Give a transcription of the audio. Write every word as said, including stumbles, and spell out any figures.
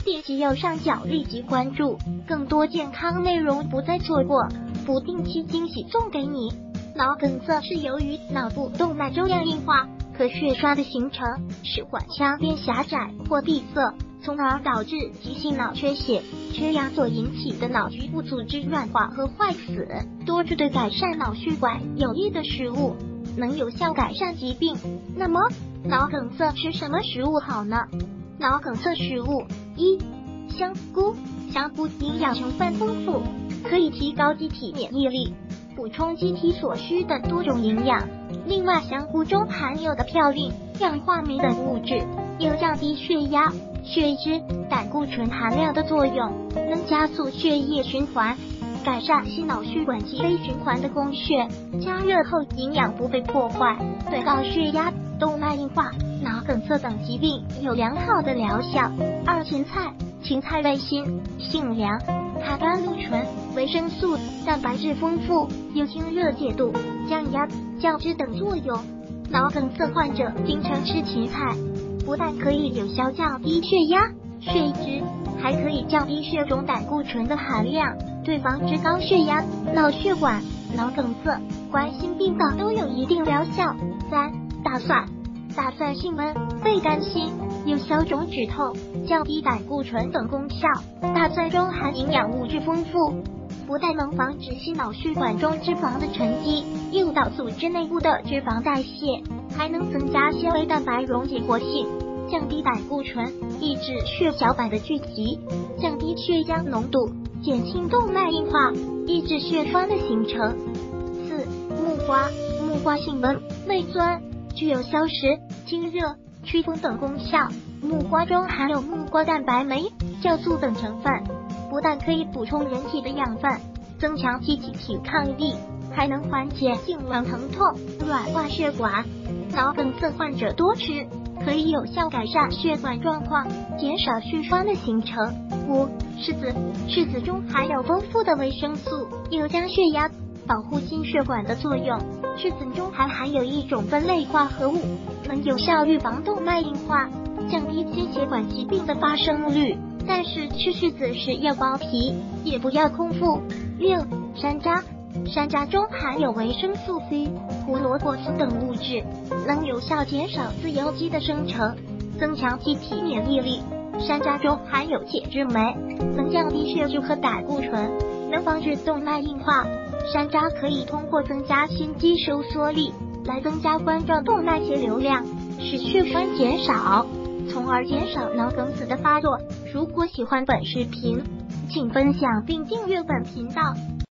点击右上角立即关注，更多健康内容不再错过，不定期惊喜送给你。脑梗塞是由于脑部动脉粥样硬化和血栓的形成，使管腔变狭窄或闭塞，从而导致急性脑缺血、缺氧所引起的脑局部组织软化和坏死。多吃对改善脑血管有益的食物，能有效改善疾病。那么，脑梗塞吃什么食物好呢？脑梗塞食物一、香菇。香菇营养成分丰富，可以提高机体免疫力，补充机体所需的多种营养。另外，香菇中含有的嘌呤、氧化镁等物质有降低血压、血脂、胆固醇含量的作用，能加速血液循环，改善心脑血管及微循环的供血。加热后营养不被破坏，对高血压、动脉硬化、脑梗塞等疾病有良好的疗效。二、芹菜。芹菜味辛、性凉，含甘露醇、维生素、蛋白质丰富，有清热解毒、降压、降脂等作用。脑梗塞患者经常吃芹菜，不但可以有效降低血压、血脂，还可以降低血中胆固醇的含量，对防治高血压、脑血管、脑梗塞、冠心病等都有一定疗效。三、大蒜。大蒜性温，味甘辛，有消肿止痛、降低胆固醇等功效。大蒜中含营养物质丰富，不但能防止心脑血管中脂肪的沉积，诱导组织内部的脂肪代谢，还能增加纤维蛋白溶解活性，降低胆固醇，抑制血小板的聚集，降低血浆浓度，减轻动脉硬化，抑制血栓的形成。四、木瓜。木瓜性温，味酸，具有消食、清热、祛风等功效。木瓜中含有木瓜蛋白酶、酵素等成分，不但可以补充人体的养分，增强机体抵抗力，还能缓解痉挛疼痛、软化血管。脑梗塞患者多吃，可以有效改善血管状况，减少血栓的形成。五、柿子。柿子中含有丰富的维生素，有降血压、保护心血管的作用。柿子中还含有一种酚类化合物，能有效预防动脉硬化，降低心血管疾病的发生率。但是吃柿子时要剥皮，也不要空腹。六、山楂。山楂中含有维生素 C、胡萝卜素等物质，能有效减少自由基的生成，增强机体免疫力。山楂中含有铁质酶，能降低血脂和胆固醇，能防止动脉硬化。山楂可以通过增加心肌收缩力来增加冠状动脉血流量，使血栓减少，从而减少脑梗塞的发作。如果喜欢本视频，请分享并订阅本频道。